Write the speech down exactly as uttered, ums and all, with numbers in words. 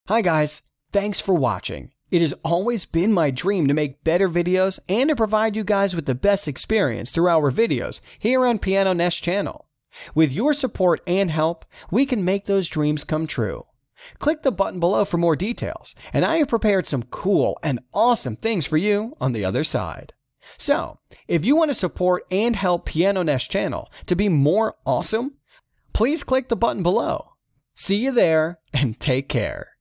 Hi guys, thanks for watching. It has always been my dream to make better videos and to provide you guys with the best experience through our videos here on Piano Nest channel. With your support and help, we can make those dreams come true. Click the button below for more details, and I have prepared some cool and awesome things for you on the other side. So, if you want to support and help Piano Nest channel to be more awesome, please click the button below. See you there and take care.